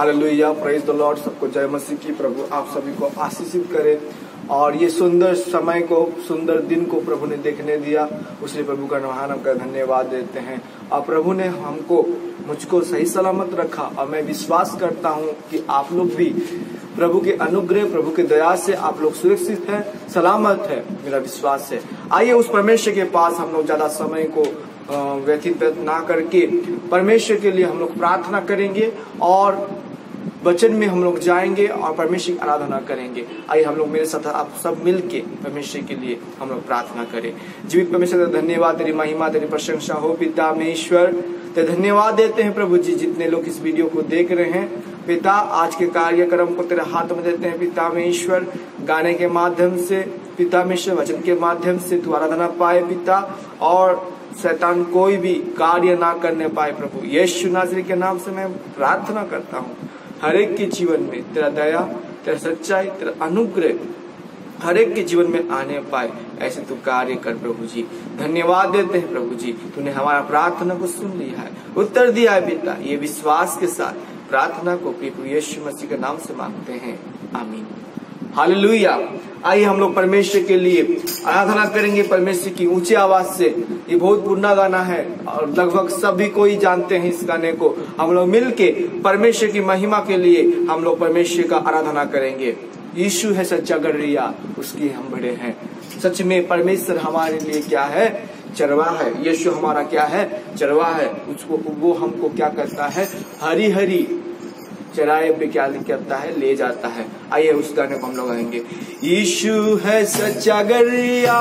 Hallelujah, praise the lord. सबको जय मसीह की। प्रभु आप सभी को आशीषित करे और ये सुंदर समय को, सुंदर दिन को प्रभु ने देखने दिया, उसलिए प्रभु का महान का धन्यवाद देते हैं। और प्रभु ने मुझको सही सलामत रखा और मैं विश्वास करता हूँ कि आप लोग भी प्रभु के अनुग्रह, प्रभु के दया से आप लोग सुरक्षित है, सलामत है, मेरा विश्वास है। आइए उस परमेश्वर के पास हम लोग ज्यादा समय को व्यतीत ना करके परमेश्वर के लिए हम लोग प्रार्थना करेंगे और वचन में हम लोग जाएंगे और परमेश्वर की आराधना करेंगे। आइए हम लोग मेरे साथ आप सब मिलके परमेश्वर के लिए हम लोग प्रार्थना करें। जीवित परमेश्वर धन्यवाद, तेरी महिमा, तेरी प्रशंसा हो पिता में ईश्वर। ते धन्यवाद देते हैं प्रभु जी, जितने लोग इस वीडियो को देख रहे हैं पिता, आज के कार्यक्रम को तेरे हाथ में देते हैं पिता में ईश्वर। गाने के माध्यम से पिता में ईश्वर, वचन के माध्यम से तू आराधना पाए पिता, और शैतान कोई भी कार्य ना करने पाए प्रभु। यीशु नासरी के नाम से मैं प्रार्थना करता हूँ, हर एक के जीवन में तेरा दया, तेरा सच्चाई, तेरा अनुग्रह हर एक के जीवन में आने पाए, ऐसे तू कार्य कर प्रभु जी। धन्यवाद देते हैं प्रभु जी, तूने हमारा प्रार्थना को सुन लिया है, उत्तर दिया है पिता। ये विश्वास के साथ प्रार्थना को प्रभु यीशु मसीह के नाम से मांगते हैं, आमीन। हालेलुया। आइए हम लोग परमेश्वर के लिए आराधना करेंगे परमेश्वर की ऊंची आवाज से। ये बहुत पुराना गाना है और लगभग सभी कोई जानते हैं इस गाने को। हम लोग मिलके परमेश्वर की महिमा के लिए हम लोग परमेश्वर का आराधना करेंगे। यीशु है सच्चा गड़रिया, उसकी हम बड़े हैं। सच में परमेश्वर हमारे लिए क्या है? चरवा है। यीशु हमारा क्या है? चरवा है। उसको वो हमको क्या करता है? हरी हरी चराए पे क्या करता है? ले जाता है। आइए उस गाने को हम लोग गाएंगे। यीशु है सच्चा गड़रिया,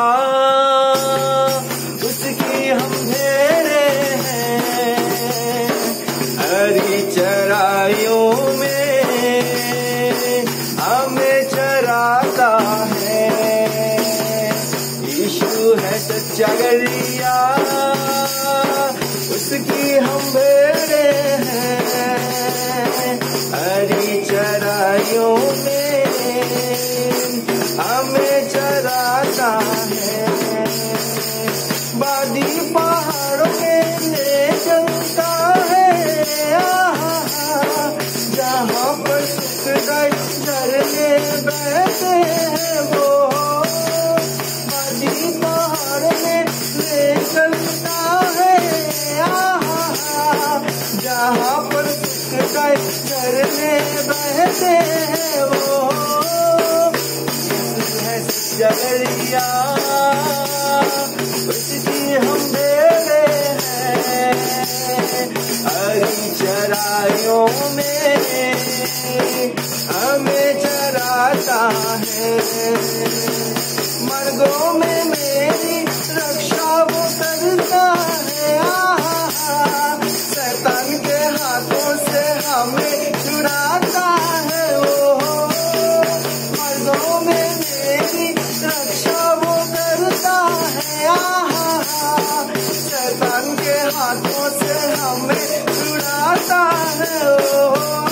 उसकी हम भेड़े हैं, हरी चराइयों में हमें चराता है। यीशु है सच्चा गड़रिया, उसकी हम भेड़े हैं, हरी चराइयों में हमें चराता है। वादी पहाड़ों में ले चलता है, जहाँ पर सुख झरने बहते हैं वो। वादी पहाड़ों में ले चलता है, जहाँ पर सुख झरने बहते हैं वो। गड़रिया, उसकी हम भेड़े हैं, हरी चराइयों में हमें चराता है। मर्गों में मेरी रक्षा वो करता है, शैतान के हाथों से हमें छुड़ाता है वो। मर्गों में मेरी रक्षा वो करता है, शैतान के हाथों से हमें छुड़ाता है वो।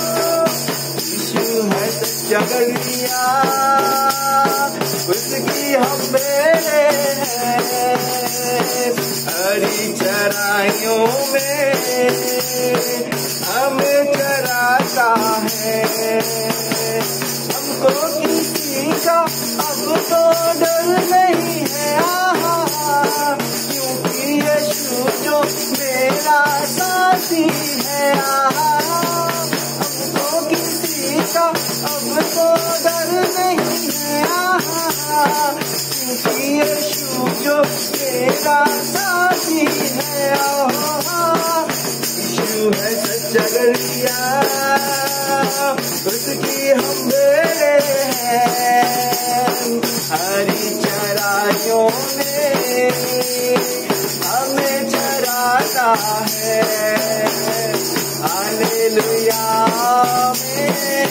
यीशु है सच्चा गड़रिया, उसकी हम भेड़े हैं, हरी चराइयों में हमें चराता है। हमको किसी का अब तो डर नहीं है, क्योंकि यीशु जो मेरा साथी है। हमको किसी का अब तो डर नहीं है, क्योंकि यीशु जो मेरा साथी है। यीशु है सच्चा गड़रिया, उसकी हम भेड़े हैं, हरी चराइयों में हमें चराता है। हालेलुया में,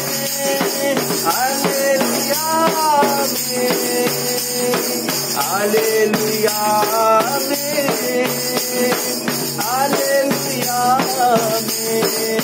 हालेलुया में, हालेलुया में, हालेलुया में।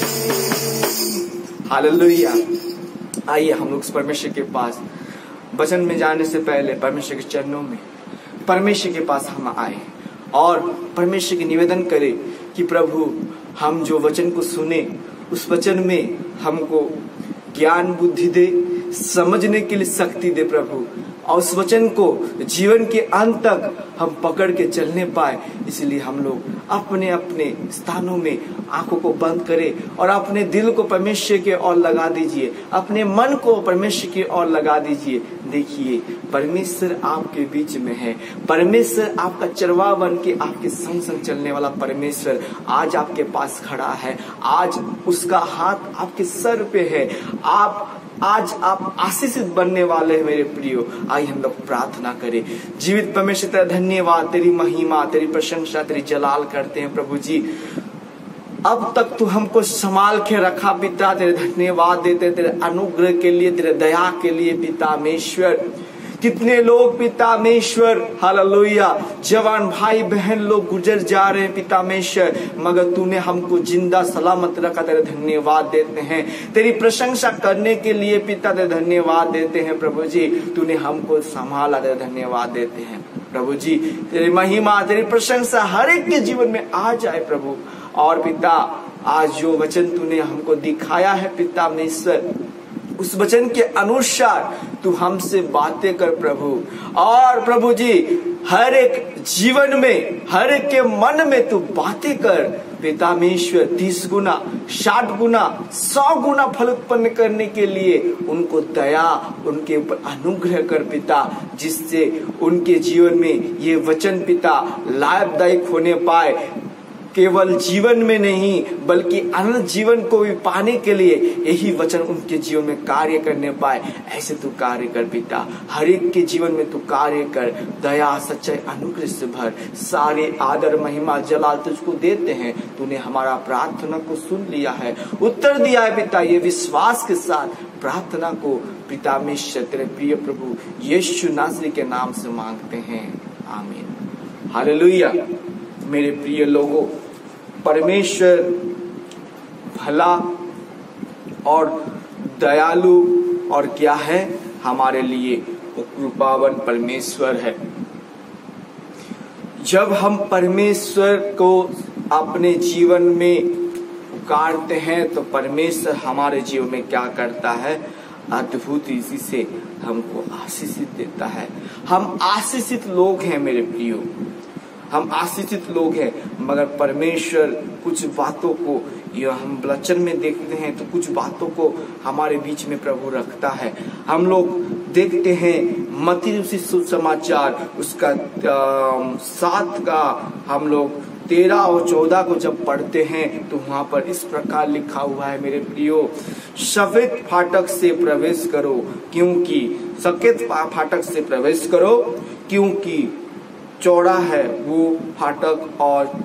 हालेलुया। आइए हम लोग परमेश्वर के पास वचन में जाने से पहले परमेश्वर के चरणों में, परमेश्वर के पास हम आए और परमेश्वर की निवेदन करें कि प्रभु हम जो वचन को सुने उस वचन में हमको ज्ञान बुद्धि दे, समझने के लिए शक्ति दे प्रभु, और उस वचन को जीवन के अंत तक हम पकड़ के चलने पाए। इसलिए हम लोग अपने अपने स्थानों में आंखों को बंद करें और अपने दिल को परमेश्वर की ओर लगा दीजिए, अपने मन को परमेश्वर की ओर लगा दीजिए। देखिए परमेश्वर आपके बीच में है, परमेश्वर आपका चरवाहा बन के आपके संग संग चलने वाला परमेश्वर आज आपके पास खड़ा है। आज उसका हाथ आपके सर पे है। आज आप आशीषित बनने वाले हैं मेरे प्रियो। आइए हम लोग प्रार्थना करें। जीवित परमेश्वर तेरा धन्यवाद, तेरी महिमा, तेरी प्रशंसा, तेरी जलाल करते हैं प्रभु जी। अब तक तू हमको संभाल के रखा पिता, तेरे धन्यवाद देते तेरे अनुग्रह के लिए, तेरे दया के लिए पिता मेश्वर। कितने लोग पिता मेश्वर हालेलुया, जवान भाई बहन लोग गुजर जा रहे हैं पिता मेश्वर, मगर तूने हमको जिंदा सलामत रखा, तेरे धन्यवाद देते हैं। तेरी प्रशंसा करने के लिए पिता तेरे धन्यवाद देते हैं प्रभु जी। तूने हमको संभाला, तेरे धन्यवाद देते हैं प्रभु जी। तेरी महिमा, तेरी प्रशंसा हर एक के जीवन में आ जाए प्रभु। और पिता आज जो वचन तूने हमको दिखाया है पिता मेश्वर, उस वचन के अनुसार तू हमसे बातें कर प्रभु। और प्रभु जी हर एक जीवन में, हर एक के मन में तू बातें कर पिता मेश्वर। 30 गुना, 60 गुना, 100 गुना फल उत्पन्न करने के लिए उनको दया, उनके ऊपर अनुग्रह कर पिता, जिससे उनके जीवन में ये वचन पिता लाभदायक होने पाए। केवल जीवन में नहीं बल्कि अनंत जीवन को भी पाने के लिए यही वचन उनके जीवन में कार्य करने पाए। ऐसे तू कार्य कर पिता, हर एक के जीवन में तू कार्य कर। दया, सच्चाई, अनुग्रह से भर। सारे आदर, महिमा, जलाल तुझको देते हैं। तूने हमारा प्रार्थना को सुन लिया है, उत्तर दिया है पिता। ये विश्वास के साथ प्रार्थना को पिता में तेरे प्रिय प्रभु यीशु नासरी के नाम से मांगते हैं, आमीन। हालेलुया। मेरे प्रिय लोगों, परमेश्वर भला और दयालु और क्या है हमारे लिए, वो कृपावान परमेश्वर है। जब हम परमेश्वर को अपने जीवन में पुकारते हैं तो परमेश्वर हमारे जीवन में क्या करता है, अद्भुत इसी से हमको आशीषित देता है। हम आशीषित लोग हैं मेरे प्रियो, हम आशीषित लोग हैं। मगर परमेश्वर कुछ बातों को, ये हम वचन में देखते हैं तो कुछ बातों को हमारे बीच में प्रभु रखता है। हम लोग देखते हैं मत्ती सुसमाचार उसका 7 का हम लोग 13 और 14 को जब पढ़ते हैं तो वहां पर इस प्रकार लिखा हुआ है मेरे प्रियो, सफेद फाटक से प्रवेश करो क्योंकि सफेद फाटक से प्रवेश करो क्योंकि चौड़ा है वो फाटक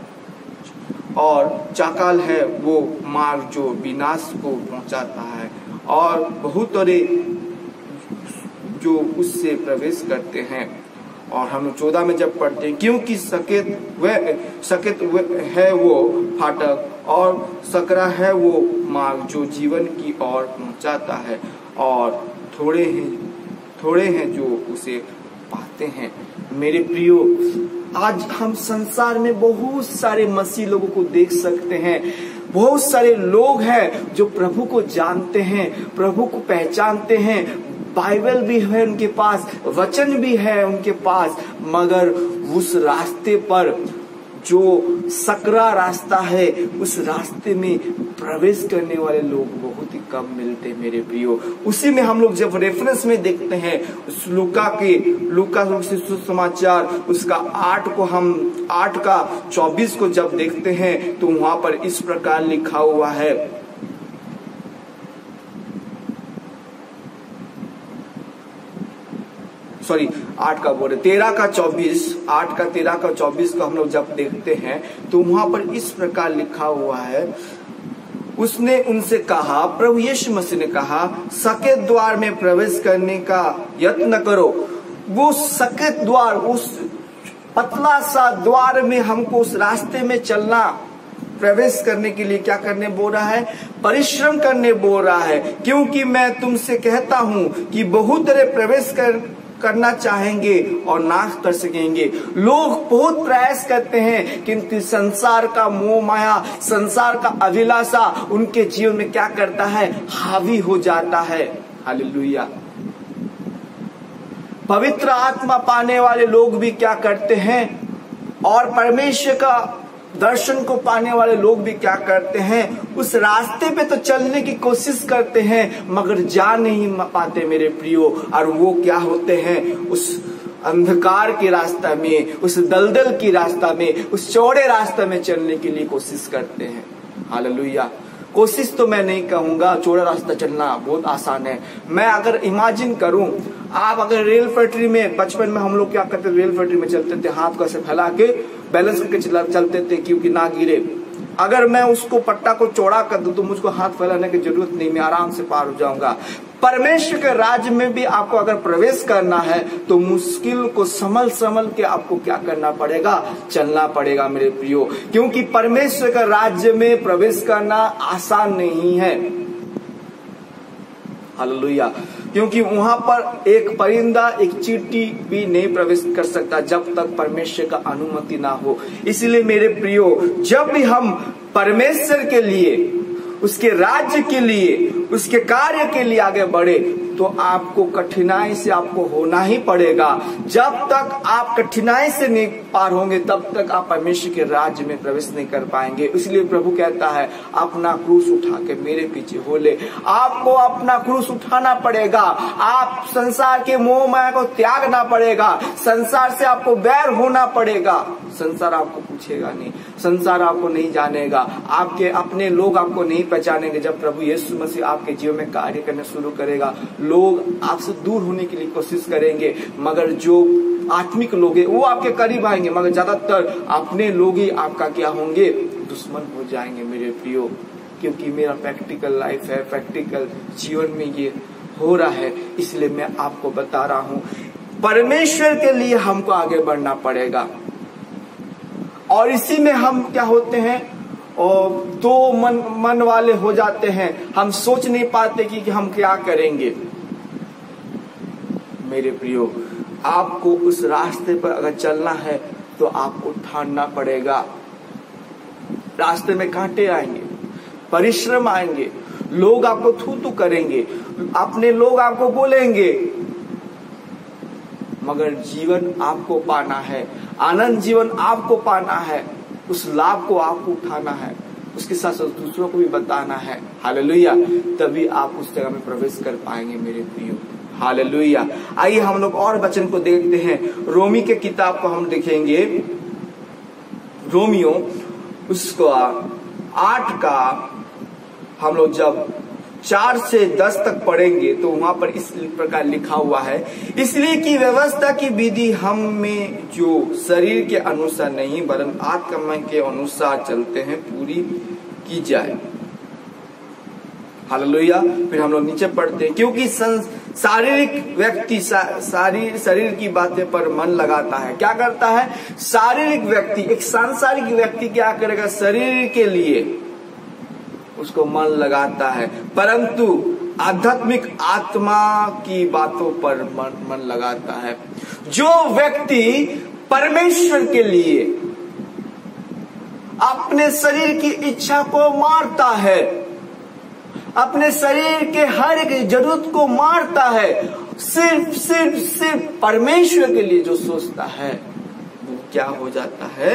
और चाकाल है वो मार्ग जो विनाश को पहुंचाता है, और बहुत सारे जो उससे प्रवेश करते हैं। और हम 14 में जब पढ़ते हैं, क्योंकि सकेत है वो फाटक और सकरा है वो मार्ग जो जीवन की ओर पहुंचाता है, और थोड़े हैं जो उसे पाते हैं। मेरे प्रियो, आज हम संसार में बहुत सारे मसीह लोगों को देख सकते हैं। बहुत सारे लोग हैं जो प्रभु को जानते हैं, प्रभु को पहचानते हैं, बाइबल भी है उनके पास, वचन भी है उनके पास, मगर उस रास्ते पर जो सकरा रास्ता है उस रास्ते में प्रवेश करने वाले लोग बहुत ही कम मिलते हैं मेरे प्रियो। उसी में हम लोग जब रेफरेंस में देखते हैं उस लूका सुसमाचार उसका 8 का 24 को जब देखते हैं तो वहां पर इस प्रकार लिखा हुआ है, 8 का 13 का 24, 8 का 13 का 24 को हम लोग जब देखते हैं तो वहां पर इस प्रकार लिखा हुआ है, उसने उनसे कहा, प्रभु यीशु मसीह ने कहा, सकेत द्वार में प्रवेश करने का यत्न करो। वो सकेत द्वार, उस पतला सा द्वार में हमको उस रास्ते में चलना, प्रवेश करने के लिए क्या करने बोल रहा है, परिश्रम करने बोल रहा है। क्योंकि मैं तुमसे कहता हूं कि बहुत तरह प्रवेश करना चाहेंगे और ना कर सकेंगे। लोग बहुत प्रयास करते हैं किंतु संसार का मोह माया, संसार का अभिलाषा उनके जीवन में क्या करता है, हावी हो जाता है। हालेलुया। पवित्र आत्मा पाने वाले लोग भी क्या करते हैं, और परमेश्वर का दर्शन को पाने वाले लोग भी क्या करते हैं, उस रास्ते पे तो चलने की कोशिश करते हैं मगर जा नहीं पाते मेरे प्रियो। और वो क्या होते हैं, उस अंधकार के रास्ता में, उस दलदल की रास्ता में, उस चौड़े रास्ते में चलने के लिए कोशिश करते हैं। हालेलुया। कोशिश तो मैं नहीं कहूंगा, चौड़ा रास्ता चलना बहुत आसान है। मैं अगर इमेजिन करूं, आप अगर रेल पटरी में, बचपन में हम लोग क्या करते थे, रेल पटरी में चलते थे, हाथ को ऐसे फैला के बैलेंस करके चलते थे क्योंकि ना गिरे। अगर मैं उसको पट्टा को चौड़ा कर दूं तो मुझको हाथ फैलाने की जरूरत नहीं, मैं आराम से पार हो जाऊंगा। परमेश्वर के राज्य में भी आपको अगर प्रवेश करना है तो मुश्किल को संभल संभल के आपको क्या करना पड़ेगा, चलना पड़ेगा मेरे प्रियो। क्योंकि परमेश्वर के राज्य में प्रवेश करना आसान नहीं है। हालेलुया। क्योंकि वहां पर एक परिंदा, एक चींटी भी नहीं प्रवेश कर सकता जब तक परमेश्वर का अनुमति ना हो। इसलिए मेरे प्रियो, जब भी हम परमेश्वर के लिए, उसके राज्य के लिए, उसके कार्य के लिए आगे बढ़े तो आपको कठिनाई से आपको होना ही पड़ेगा। जब तक आप कठिनाई से नहीं पार होंगे तब तक आप परमेश्वर के राज्य में प्रवेश नहीं कर पाएंगे। इसलिए प्रभु कहता है अपना क्रूस उठा के मेरे पीछे हो ले। आपको अपना क्रूस उठाना पड़ेगा, आप संसार के मोह माया को त्यागना पड़ेगा, संसार से आपको बैर होना पड़ेगा। संसार आपको पूछेगा नहीं, संसार आपको नहीं जानेगा, आपके अपने लोग आपको नहीं पहचानेंगे। जब प्रभु यीशु मसीह आपके जीवन में कार्य करना शुरू करेगा, लोग आपसे दूर होने के लिए कोशिश करेंगे, मगर जो आत्मिक लोग हैं वो आपके करीब आएंगे, मगर ज्यादातर अपने लोग ही आपका क्या होंगे, दुश्मन हो जाएंगे मेरे प्रियो। क्योंकि मेरा प्रैक्टिकल लाइफ है, प्रैक्टिकल जीवन में ये हो रहा है, इसलिए मैं आपको बता रहा हूं। परमेश्वर के लिए हमको आगे बढ़ना पड़ेगा। और इसी में हम क्या होते हैं, और दो मन वाले हो जाते हैं। हम सोच नहीं पाते कि हम क्या करेंगे। मेरे प्रियो, आपको उस रास्ते पर अगर चलना है तो आपको ठानना पड़ेगा। रास्ते में कांटे आएंगे, परिश्रम आएंगे, लोग आपको थू करेंगे, अपने लोग आपको बोलेंगे, मगर जीवन आपको पाना है, आनंद जीवन आपको पाना है, उस लाभ को आपको उठाना है, उसके साथ साथ दूसरों को भी बताना है। हालेलुया। तभी आप उस जगह में प्रवेश कर पाएंगे मेरे प्रियो। हालेलुया। आइए हम लोग और वचन को देखते हैं। रोमी के किताब को हम देखेंगे, रोमियो उसको 8 का हम लोग जब 4 से 10 तक पढ़ेंगे तो वहां पर इस प्रकार लिखा हुआ है, इसलिए कि व्यवस्था की विधि हम में जो शरीर के अनुसार नहीं वरन आत्मा के अनुसार चलते हैं पूरी की जाए। हालेलुया। फिर हम लोग नीचे पढ़ते हैं, क्योंकि शारीरिक व्यक्ति शरीर की बातें पर मन लगाता है। क्या करता है शारीरिक व्यक्ति, एक सांसारिक व्यक्ति क्या करेगा, शरीर के लिए उसको मन लगाता है, परंतु आध्यात्मिक आत्मा की बातों पर मन लगाता है। जो व्यक्ति परमेश्वर के लिए अपने शरीर की इच्छा को मारता है, अपने शरीर के हर एक जरूरत को मारता है, सिर्फ परमेश्वर के लिए जो सोचता है वो क्या हो जाता है,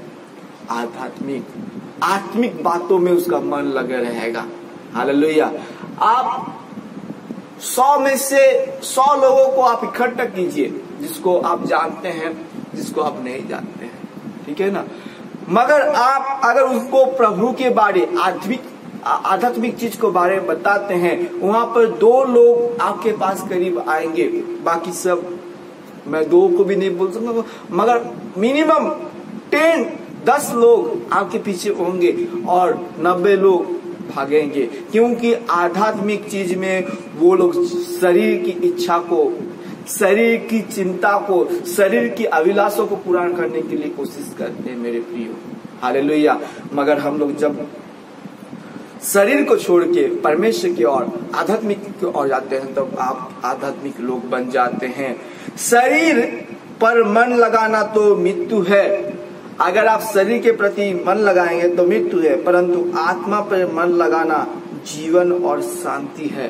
आत्मिक बातों में उसका मन लगे रहेगा। हालेलुया। आप 100 में से 100 लोगों को आप इकट्ठा कीजिए, जिसको आप जानते हैं, जिसको आप नहीं जानते हैं, ठीक है ना। मगर आप अगर उनको प्रभु के बारे, आध्यात्मिक चीज को बारे में बताते हैं, वहां पर 2 लोग आपके पास करीब आएंगे, बाकी सब, मैं 2 को भी नहीं बोल सकता, मगर मिनिमम 10 लोग आपके पीछे होंगे और 90 लोग भागेंगे। क्योंकि आध्यात्मिक चीज में वो लोग शरीर की इच्छा को, शरीर की चिंता को, शरीर की अभिलाषों को पूरा करने के लिए कोशिश करते हैं मेरे प्रियो। हालेलुया। मगर हम लोग जब शरीर को छोड़ के परमेश्वर की ओर, आध्यात्मिक की ओर जाते हैं तब आप आध्यात्मिक लोग बन जाते हैं। शरीर पर मन लगाना तो मृत्यु है। अगर आप शरीर के प्रति मन लगाएंगे तो मृत्यु है, परंतु आत्मा पर मन लगाना जीवन और शांति है।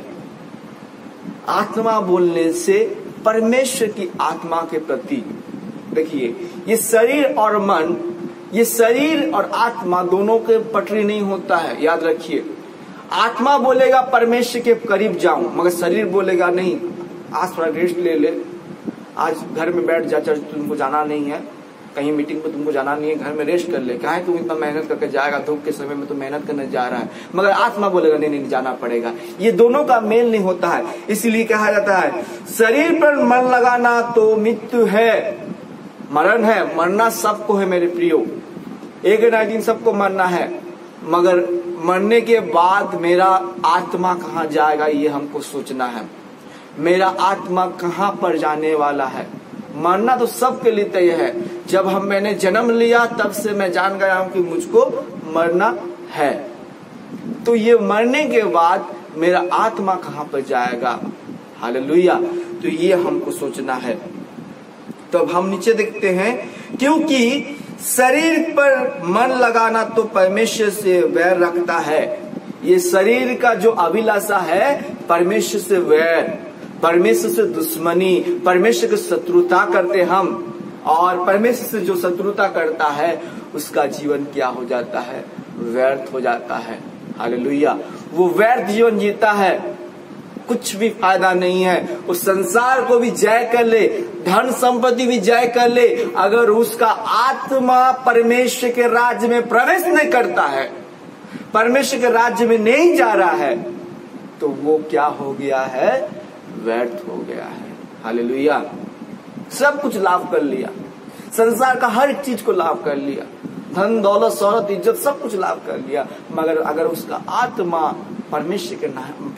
आत्मा बोलने से परमेश्वर की आत्मा के प्रति, देखिए ये शरीर और मन, ये शरीर और आत्मा दोनों के पटरी नहीं होता है, याद रखिए। आत्मा बोलेगा परमेश्वर के करीब जाऊं, मगर शरीर बोलेगा नहीं, आज थोड़ा रेस्ट ले ले, आज घर में बैठ जा, चर्च तुमको जाना नहीं है, कहीं मीटिंग में तुमको जाना नहीं है, घर में रेस्ट कर ले, क्या है तुम इतना मेहनत करके जाएगा, धूप के समय में तो मेहनत करने जा रहा है। मगर आत्मा बोलेगा नहीं नहीं जाना पड़ेगा। ये दोनों का मेल नहीं होता है, इसलिए कहा जाता है शरीर पर मन लगाना तो मृत्यु है, मरण है। मरना सबको है मेरे प्रियो, एक ना एक दिन सबको मरना है, मगर मरने के बाद मेरा आत्मा कहाँ जाएगा ये हमको सोचना है। मेरा आत्मा कहाँ पर जाने वाला है। मरना तो सबके लिए तय है। जब मैंने जन्म लिया तब से मैं जान गया हूं कि मुझको मरना है। तो ये मरने के बाद मेरा आत्मा कहाँ पर जाएगा, हालेलुया। तो ये हमको सोचना है। तो अब हम नीचे देखते हैं, क्योंकि शरीर पर मन लगाना तो परमेश्वर से वैर रखता है। ये शरीर का जो अभिलाषा है परमेश्वर से वैर, परमेश्वर से दुश्मनी, परमेश्वर की शत्रुता करते हम, और परमेश्वर से जो शत्रुता करता है उसका जीवन क्या हो जाता है, व्यर्थ हो जाता है। हालेलुया। वो व्यर्थ जीवन जीता है, कुछ भी फायदा नहीं है। उस संसार को भी जय कर ले, धन संपत्ति भी जय कर ले, अगर उसका आत्मा परमेश्वर के राज्य में प्रवेश नहीं करता है, परमेश्वर के राज्य में नहीं जा रहा है, तो वो क्या हो गया है, व्यर्थ हो गया है। हालेलुया। सब कुछ लाभ कर लिया, संसार का हर चीज को लाभ कर लिया, धन दौलत शौहरत इज्जत सब कुछ लाभ कर लिया, मगर अगर उसका आत्मा परमेश्वर के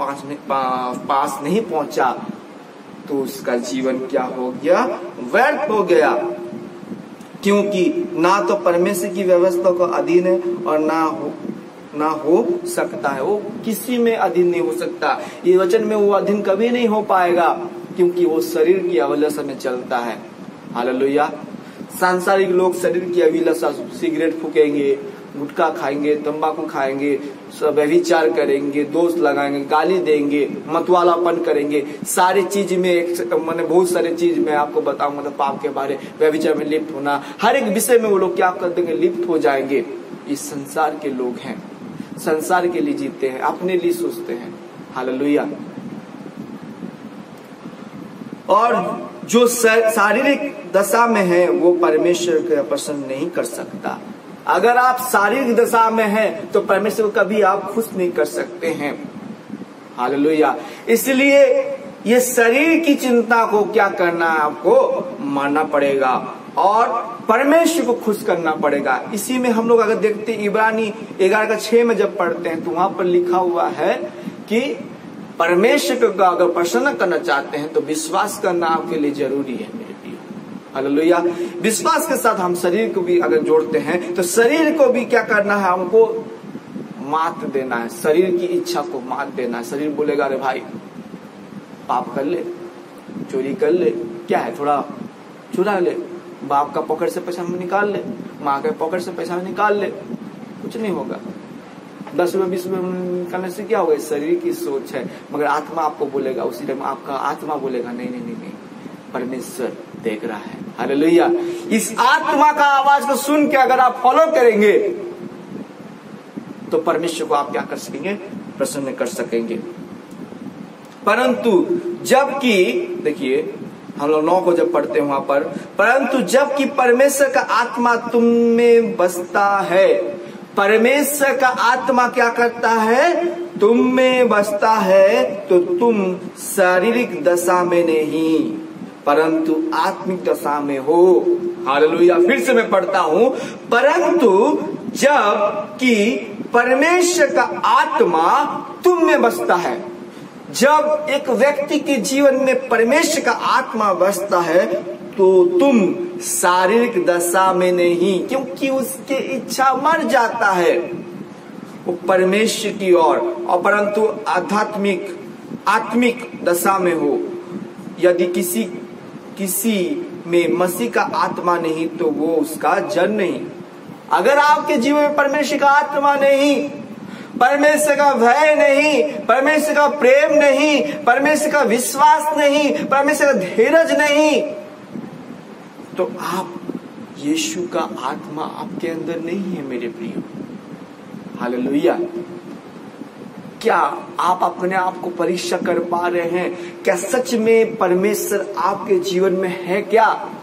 पास नहीं पहुंचा तो उसका जीवन क्या हो गया, व्यर्थ हो गया। क्योंकि ना तो परमेश्वर की व्यवस्था को अधीन है और ना हो सकता है, वो किसी में अधीन नहीं हो सकता। ये वचन में वो अधीन कभी नहीं हो पाएगा, क्योंकि वो शरीर की अभिलाषा में चलता है। हालेलुया। सांसारिक लोग शरीर की अभिलाषा, सिगरेट फूकेंगे, गुटखा खाएंगे, तंबाकू खाएंगे, व्यभिचार करेंगे, दोष लगाएंगे, गाली देंगे, मतवालापन करेंगे, सारी चीज में मैंने बहुत सारे चीज में आपको बताऊंगा, मतलब पाप के बारे, व्यभिचार में लिप्त होना, हर एक विषय में वो लोग क्या कर देंगे, लिप्त हो जाएंगे। इस संसार के लोग हैं, संसार के लिए जीते हैं, अपने लिए सोचते हैं। हालेलुया। और जो शारीरिक दशा में है वो परमेश्वर को प्रसन्न नहीं कर सकता। अगर आप शारीरिक दशा में हैं तो परमेश्वर को कभी आप खुश नहीं कर सकते हैं। हालेलुया। इसलिए ये शरीर की चिंता को क्या करना है, आपको मानना पड़ेगा और परमेश्वर को खुश करना पड़ेगा। इसी में हम लोग अगर देखते इब्रानी 11:6 में जब पढ़ते हैं तो वहां पर लिखा हुआ है कि परमेश्वर को अगर प्रसन्न करना चाहते हैं तो विश्वास करना आपके लिए जरूरी है मेरे प्रिय। हालेलुया। विश्वास के साथ हम शरीर को भी अगर जोड़ते हैं तो शरीर को भी क्या करना है, हमको मात देना है, शरीर की इच्छा को मात देना है। शरीर बोलेगा अरे भाई पाप कर ले, चोरी कर ले, क्या है थोड़ा चुरा ले, बाप का पॉकेट से पैसा निकाल ले, माँ के पॉकेट से पैसा निकाल ले, कुछ नहीं होगा। 10 रुपए 20 रुपए निकालने से क्या होगा, शरीर की सोच है। मगर आत्मा आपको बोलेगा, उसी टाइम आपका आत्मा बोलेगा नहीं नहीं नहीं नहीं, परमेश्वर देख रहा है। हालेलुया। इस आत्मा का आवाज को सुन के अगर आप फॉलो करेंगे तो परमेश्वर को आप क्या कर सकेंगे, प्रसन्न कर सकेंगे। परंतु जबकि देखिए हम लोग 9 को जब पढ़ते हैं वहां पर, परंतु जबकि परमेश्वर का आत्मा तुम में बसता है, परमेश्वर का आत्मा क्या करता है, तुम में बसता है, तो तुम शारीरिक दशा में नहीं परंतु आत्मिक दशा में हो। हालेलुया। फिर से मैं पढ़ता हूं, परंतु जब कि परमेश्वर का आत्मा तुम में बसता है। जब एक व्यक्ति के जीवन में परमेश्वर का आत्मा बसता है तो तुम शारीरिक दशा में नहीं, क्योंकि उसकी इच्छा मर जाता है वो परमेश्वर की ओर, और परंतु आत्मिक दशा में हो। यदि किसी किसी में मसीह का आत्मा नहीं तो वो उसका जन नहीं। अगर आपके जीवन में परमेश्वर का आत्मा नहीं, परमेश्वर का भय नहीं, परमेश्वर का प्रेम नहीं, परमेश्वर का विश्वास नहीं, परमेश्वर का धीरज नहीं, तो आप यीशु का आत्मा आपके अंदर नहीं है मेरे प्रियो। हालेलुया। क्या आप अपने आप को परीक्षा कर पा रहे हैं? क्या सच में परमेश्वर आपके जीवन में है क्या?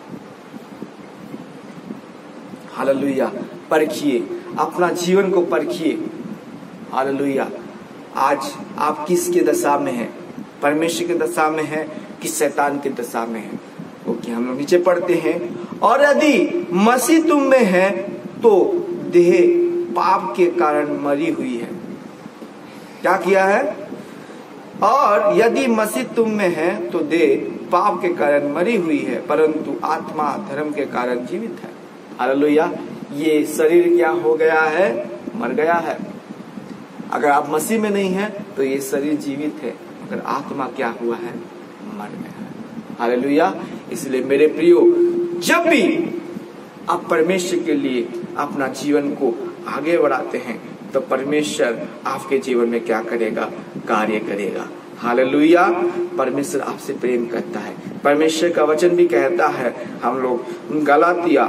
हालेलुया। परखिए, अपना जीवन को परखिए। हालेलुया। आज आप किसके दशा में हैं? परमेश्वर की दशा में है कि शैतान की दशा में है? ओके, हम लोग नीचे पढ़ते हैं। और यदि मसीह तुम में है तो देह पाप के कारण मरी हुई है। क्या किया है? और यदि मसीह तुम में है तो देह पाप के कारण मरी हुई है, परंतु आत्मा धर्म के कारण जीवित है। हालेलुया। ये शरीर क्या हो गया है? मर गया है। अगर आप मसीह में नहीं हैं तो ये शरीर जीवित है, मगर आत्मा क्या हुआ है? मर गया है। हालेलुया। इसलिए मेरे प्रियो, जब भी आप परमेश्वर के लिए अपना जीवन को आगे बढ़ाते हैं तो परमेश्वर आपके जीवन में क्या करेगा? कार्य करेगा। हालेलुया। परमेश्वर आपसे प्रेम करता है। परमेश्वर का वचन भी कहता है, हम लोग गलातिया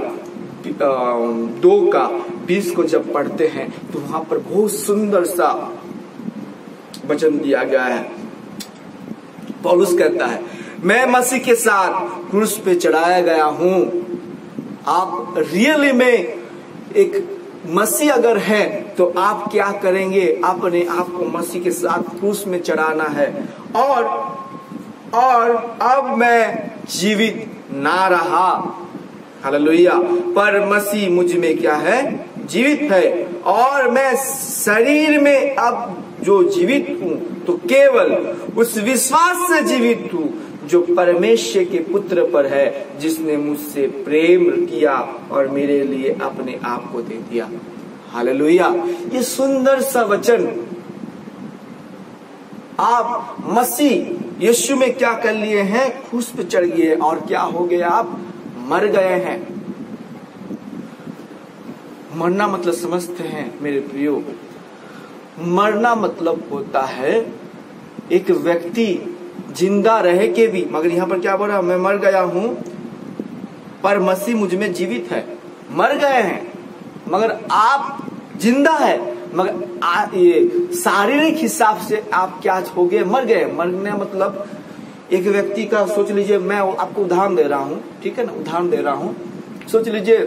2:20 को जब पढ़ते हैं तो वहां पर बहुत सुंदर सा वचन दिया गया है। पौलुस कहता है, मैं मसीह के साथ क्रूस पे चढ़ाया गया हूं। आप रियली में एक मसीह अगर है तो आप क्या करेंगे? अपने आप को मसीह के साथ क्रूस में चढ़ाना है। और अब मैं जीवित ना रहा, हालेलुया, पर मसीह मुझ में क्या है? जीवित है। और मैं शरीर में अब जो जीवित हूं तो केवल उस विश्वास से जीवित हूं जो परमेश्वर के पुत्र पर है, जिसने मुझसे प्रेम किया और मेरे लिए अपने आप को दे दिया। हालेलुया। ये सुंदर सा वचन। आप मसीह यीशु में क्या कर लिए हैं? क्रूस पे चढ़ गए और क्या हो गया? आप मर गए हैं। मरना मतलब समझते हैं मेरे प्रियो? मरना मतलब होता है एक व्यक्ति जिंदा रह के भी, मगर यहाँ पर क्या बोल रहा है? मैं मर गया हूं पर मसीह मुझ में जीवित है। मर गए हैं मगर आप जिंदा है, मगर ये शारीरिक हिसाब से आप क्या हो गए? मर गए। मरने मतलब एक व्यक्ति का, सोच लीजिए, मैं आपको उदाहरण दे रहा हूं, ठीक है ना, उदाहरण दे रहा हूं। सोच लीजिए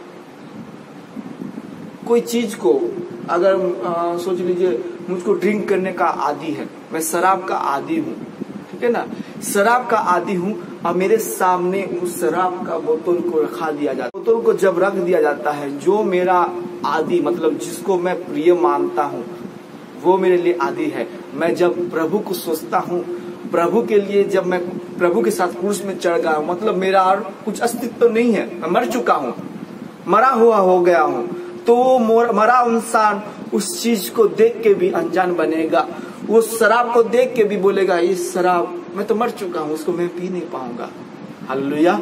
कोई चीज को, अगर सोच लीजिए मुझको ड्रिंक करने का आदी है, मैं शराब का आदी हूं, ठीक है ना, शराब का आदी हूं, और मेरे सामने उस शराब का बोतल को रखा दिया जाता है। बोतल को जब रख दिया जाता है, जो मेरा आदी मतलब जिसको मैं प्रिय मानता हूं वो मेरे लिए आदी है। मैं जब प्रभु को सोचता हूं, प्रभु के लिए जब मैं प्रभु के साथ क्रूस में चढ़ गया हूं, मतलब मेरा और कुछ अस्तित्व तो नहीं है, मैं मर चुका हूं, मरा हुआ हो गया हूं, तो वो मरा इंसान उस चीज को देख के भी अनजान बनेगा। वो शराब को देख के भी बोलेगा, ये शराब, मैं तो मर चुका हूं, उसको मैं पी नहीं पाऊंगा। हालेलुया।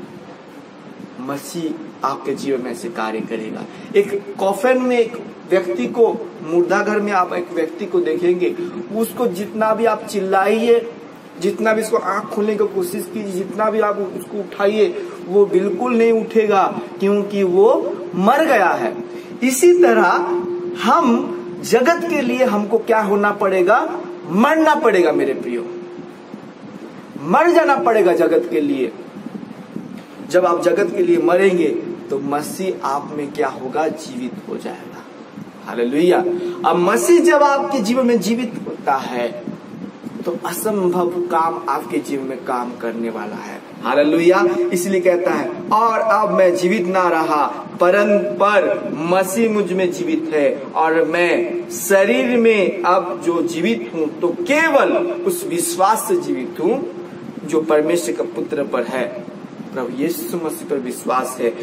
मसीह आपके जीवन में ऐसे कार्य करेगा। एक कॉफिन में एक व्यक्ति को, मुर्दा घर में आप एक व्यक्ति को देखेंगे, उसको जितना भी आप चिल्लाइए, जितना भी इसको आंख खोलने की कोशिश कीजिए, जितना भी आप उसको उठाइए, वो बिल्कुल नहीं उठेगा, क्योंकि वो मर गया है। इसी तरह हम जगत के लिए हमको क्या होना पड़ेगा? मरना पड़ेगा मेरे प्रियो, मर जाना पड़ेगा जगत के लिए। जब आप जगत के लिए मरेंगे तो मसीह आप में क्या होगा? जीवित हो जाएगा। हालेलुया। अब मसीह जब आपके जीवन में जीवित होता है तो असंभव काम आपके जीवन में काम करने वाला है। हालेलुया। इसलिए कहता है, और अब मैं जीवित ना रहा पर मसीह मुझ में जीवित है, और मैं शरीर में अब जो जीवित हूं तो केवल उस विश्वास से जीवित हूं जो परमेश्वर का पुत्र पर है, प्रभु यीशु मसीह पर विश्वास है,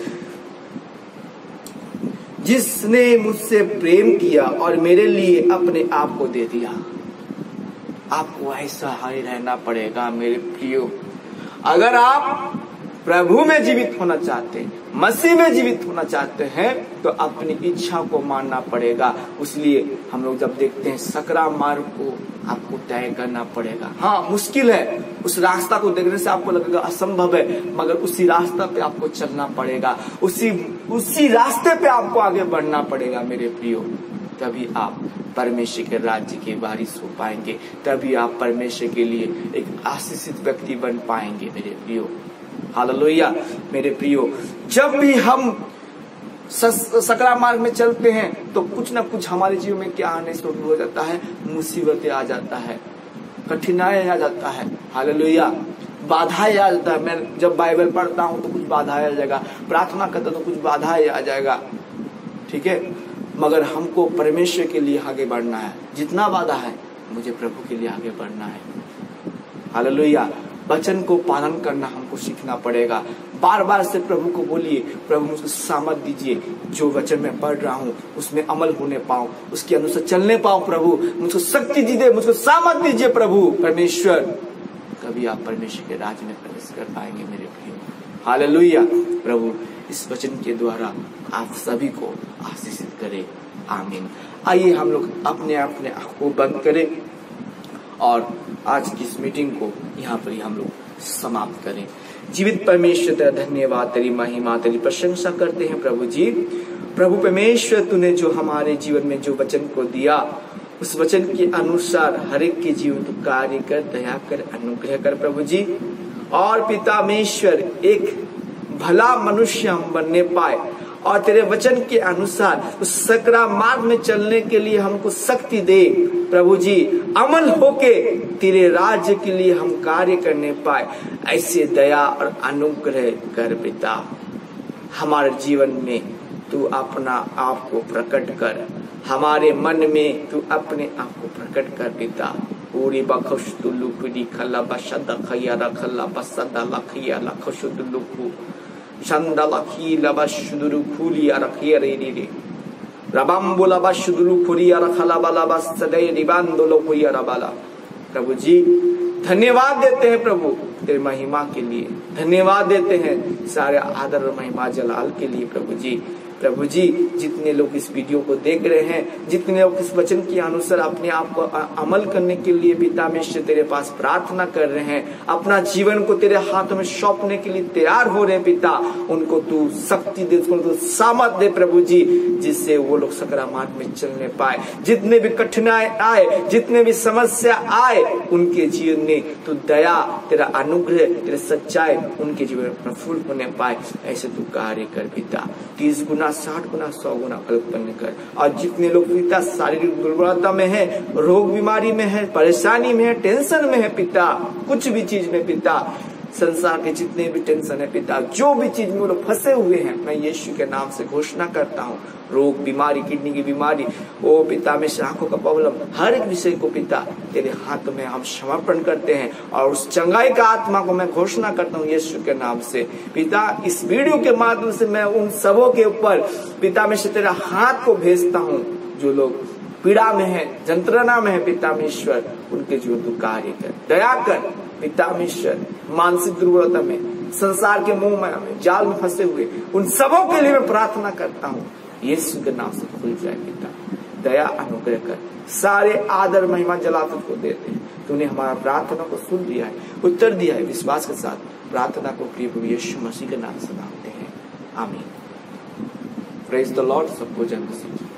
जिसने मुझसे प्रेम किया और मेरे लिए अपने आप को दे दिया। आपको ऐसा ही रहना पड़ेगा मेरे प्रियो। अगर आप प्रभु में जीवित होना चाहते हैं, मसीह में जीवित होना चाहते हैं, तो अपनी इच्छा को मानना पड़ेगा। इसलिए हम लोग जब देखते हैं सकरा मार्ग को आपको तय करना पड़ेगा। हाँ, मुश्किल है, उस रास्ता को देखने से आपको लगेगा असंभव है, मगर उसी रास्ता पे आपको चलना पड़ेगा, उसी रास्ते पे आपको आगे बढ़ना पड़ेगा मेरे प्रियो। तभी आप परमेश्वर के राज्य के वारिस हो पाएंगे, तभी आप परमेश्वर के लिए एक आशीषित व्यक्ति बन पाएंगे मेरे प्रियो। हालेलुया मेरे प्रियो। जब भी हम सकरा मार्ग में चलते हैं तो कुछ ना कुछ हमारे जीवन में क्या आने शुरू हो जाता है, मुसीबतें आ जाता है, कठिनाई आ जाता है। हालेलुया, बाधाएं आ जाता है। मैं जब बाइबल पढ़ता हूँ तो कुछ बाधाएं आ जाएगा, प्रार्थना करता तो कुछ बाधाएं आ जाएगा, ठीक है, मगर हमको परमेश्वर के लिए आगे बढ़ना है। जितना बाधा है मुझे प्रभु के लिए आगे बढ़ना है। हालेलुया, वचन को पालन करना हमको सीखना पड़ेगा। बार बार से प्रभु को बोलिए, प्रभु मुझको सामर्थ दीजिए, जो वचन मैं पढ़ रहा हूँ उसमें अमल होने पाऊं, उसके अनुसार चलने पाऊं। प्रभु मुझको शक्ति दीजिए, मुझको सामर्थ दीजिए प्रभु परमेश्वर। कभी आप परमेश्वर के राज्य में प्रवेश कर पाएंगे मेरे प्रियो। हालेलुया। प्रभु इस वचन के द्वारा आप सभी को आशीषित करे। आमीन। आइए हम लोग अपने आँख को बंद करें और आज की इस मीटिंग को यहाँ पर ही हम लोग समाप्त करें। जीवित परमेश्वर तेरा धन्यवाद, तेरी महिमा, तेरी प्रशंसा करते हैं प्रभु जी। प्रभु परमेश्वर तूने जो हमारे जीवन में जो वचन को दिया, उस वचन के अनुसार हर एक के जीवन को कार्य कर, दया कर, अनुग्रह कर प्रभु जी। और पिता परमेश्वर एक भला मनुष्य हम बनने पाए और तेरे वचन के अनुसार उस सकरा मार्ग में चलने के लिए हमको शक्ति दे प्रभु जी। अमल होके तेरे राज्य के लिए हम कार्य करने पाए, ऐसे दया और अनुग्रह कर पिता। हमारे जीवन में तू अपना आप को प्रकट कर, हमारे मन में तू अपने आप को प्रकट कर पिता। पूरी बखश तुलुकुरी खला बशदा खैरा खला बसदा लखिया लखशुदुलुकु शंदलखी लबशुदुरु खुली अरखियरे रे रबम्बुला बशुदुरु खुरी अरखला बला बसदे रिबांदोलो खुरी अरबाला। प्रभु जी धन्यवाद देते हैं प्रभु तेरे महिमा के लिए, धन्यवाद देते हैं सारे आदर और महिमा जलाल के लिए प्रभु जी। प्रभु जी जितने लोग इस वीडियो को देख रहे हैं, जितने लोग इस वचन के अनुसार अपने आप को अमल करने के लिए पिता में से तेरे पास प्रार्थना कर रहे हैं, अपना जीवन को तेरे हाथों में सौंपने के लिए तैयार हो रहे हैं पिता, उनको तू शक्ति दे, उनको सामर्थ दे प्रभु जी, जिससे वो लोग सकरा मार्ग में चलने पाए। जितने भी कठिनाई आए, जितने भी समस्या आए, उनके जीवन में तू दया, तेरा अनुग्रह, तेरा सच्चाई उनके जीवन में प्रफुल्ल होने पाए, ऐसे तू कार्य कर पिता। 30 गुना 60 गुना 100 गुना उत्पन्न कर। और जितने लोग पिता शारीरिक दुर्बलता में है, रोग बीमारी में है, परेशानी में है, टेंशन में है पिता, कुछ भी चीज में पिता, संसार के जितने भी टेंशन है पिता, जो भी चीज में वो लोग फंसे हुए हैं, मैं यीशु के नाम से घोषणा करता हूँ, रोग बीमारी, किडनी की बीमारी, ओ पिता में आंखों का प्रॉब्लम, हर एक विषय को पिता तेरे हाथ में हम समर्पण करते हैं और उस चंगाई का आत्मा को मैं घोषणा करता हूँ यीशु के नाम से पिता। इस वीडियो के माध्यम से मैं उन सबों के ऊपर पिता में से तेरा हाथ को भेजता हूँ, जो लोग पीड़ा में है, जंत्रणा में है पिता ईश्वर, उनके जीवन तू कार्य कर, दया कर पिता ईश्वर। मानसिक दुर्बलता में, संसार के मोह में, जाल में फंसे हुए उन सबों के लिए मैं प्रार्थना करता हूँ, यीशु के नाम से खुल जाए पिता, दया अनुग्रह कर। सारे आदर महिमा जलाल को देते हैं, तूने हमारा प्रार्थना को सुन लिया है, उत्तर दिया है। विश्वास के साथ प्रार्थना को प्रिय प्रभु यीशु मसीह के नाम से मांगते हैं, आमीन। Praise the lord. सबको जय मसीह।